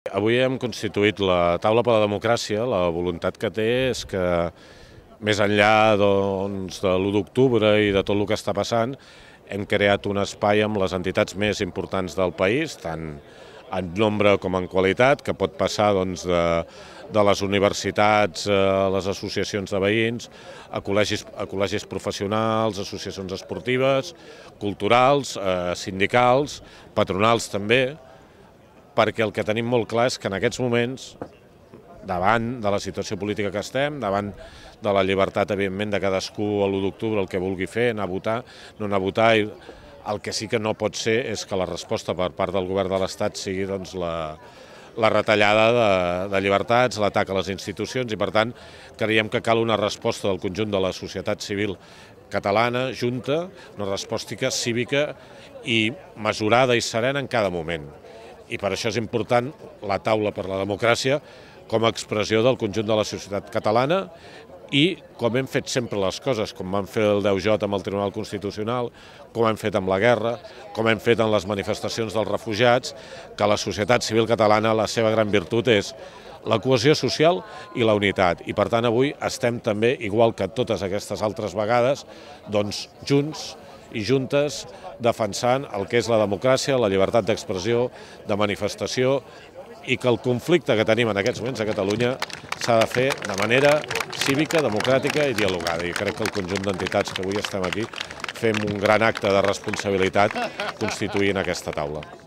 Avui hem constituït la Taula per la Democràcia. La voluntat que té és que, més enllà de l'1 d'octubre i de tot el que està passant, hem creat un espai amb les entitats més importants del país, tant en nombre com en qualitat, que pot passar de les universitats a les associacions de veïns, a col·legis professionals, associacions esportives, culturals, sindicals, patronals també, perquè el que tenim molt clar és que en aquests moments, davant de la situació política que estem, davant de la llibertat, evidentment, de cadascú a l'1 d'octubre, el que vulgui fer, anar a votar, no anar a votar, el que sí que no pot ser és que la resposta per part del govern de l'Estat sigui la retallada de llibertats, l'atac a les institucions, i per tant creiem que cal una resposta del conjunt de la societat civil catalana, junta, una resposta cívica i mesurada i serena en cada moment. I per això és important la Taula per la Democràcia com a expressió del conjunt de la societat catalana i com hem fet sempre les coses, com vam fer el 10J amb el Tribunal Constitucional, com hem fet amb la guerra, com hem fet en les manifestacions dels refugiats, que la societat civil catalana, la seva gran virtut és la cohesió social i la unitat. I per tant avui estem també, igual que totes aquestes altres vegades, doncs junts i juntes defensant el que és la democràcia, la llibertat d'expressió, de manifestació, i que el conflicte que tenim en aquests moments a Catalunya s'ha de fer de manera cívica, democràtica i dialogada. I crec que el conjunt d'entitats que avui estem aquí fem un gran acte de responsabilitat constituint aquesta taula.